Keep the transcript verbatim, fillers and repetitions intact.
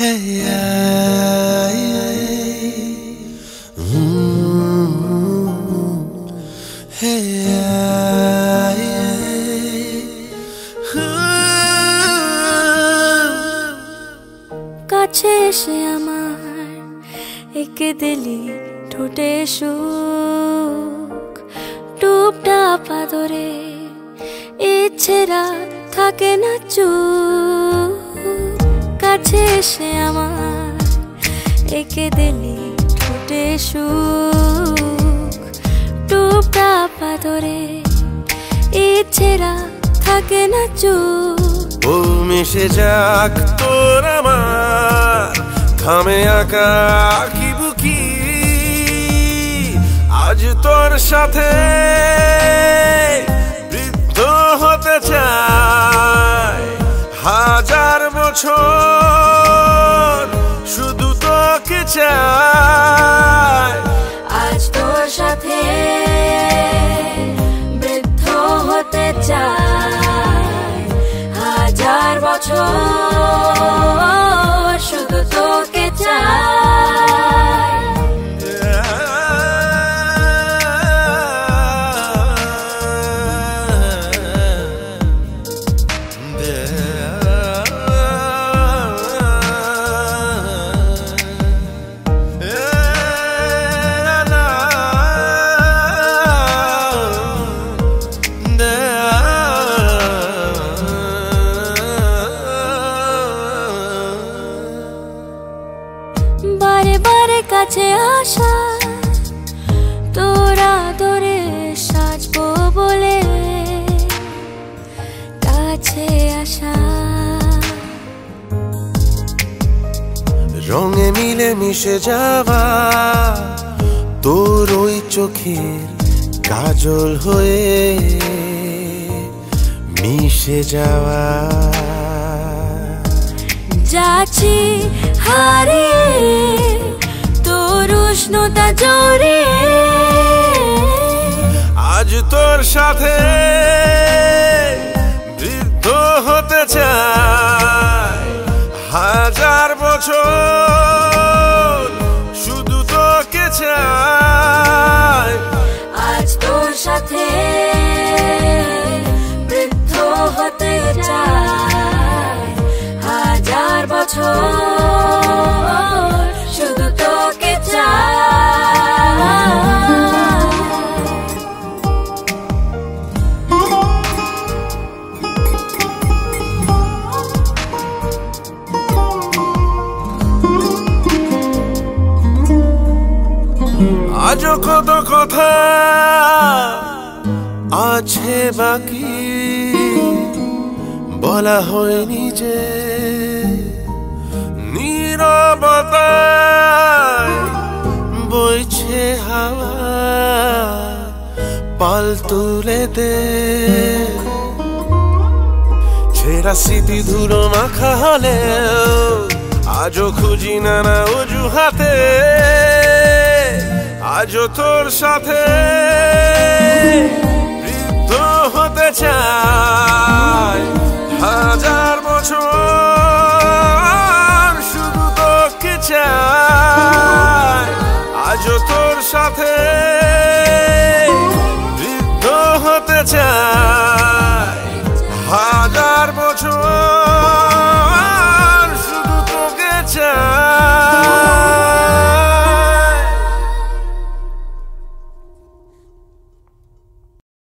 Hey, yeah, yeah. Mm-hmm. Hey, yeah, yeah. কাছে এসে আমার একে দিলি ঠোঁটে সুখ টুপটাপ আদরে ইচ্ছেরা থাকে না চুপ কাছে এসে আমার একে দিলি ঠোঁটে সুখ টুপটাপ আদরে ইচ্ছেরা থাকে না চুপ ও মিশে যাক তোর আমার ঘামে আঁকা আঁকি বুকি আজ তোর সাথে বৃদ্ধ হতে চাই হাজার বছর শুধু তোকে চাই আজ তোর সাথে বৃদ্ধ হতে চাই হাজার বছর শুধু তোকে চাই বারে বারে কাছে আসা তোরা ধরে সাজবো বলে কাছে আসা রঙে মিলে মিশে যাওয়া তোর ওই চোখের কাজল হয়ে মিশে যাওয়া যাচ্ছি হারিয়ে তোর উষ্ণতা জড়িয়ে আজ তোর সাথে বৃদ্ধ হতে চাই হাজার বছর শুধু তোকে চাই আজ তোর সাথে বৃদ্ধ হতে চাই হাজার বছর শুধু তোকে চাই আজও কত কথা আছে বাকি বলা হয়নি যে নীরবতায় বইছে হাওয়া পাল তুলে দে ছেঁড়া স্মৃতি ধুলো মাখা হলেও আজও খুঁজি নানা অজুহাতে আজও তোর সাথে বৃদ্ধ হতে চাই হাজার বছর শুধু তোকে চাই আজও তোর সাথে